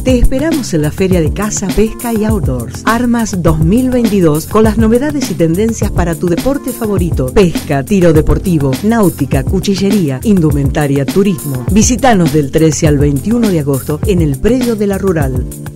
Te esperamos en la Feria de Caza, Pesca y Outdoors. Armas 2022 con las novedades y tendencias para tu deporte favorito. Pesca, tiro deportivo, náutica, cuchillería, indumentaria, turismo. Visítanos del 13 al 21 de agosto en el predio de la Rural.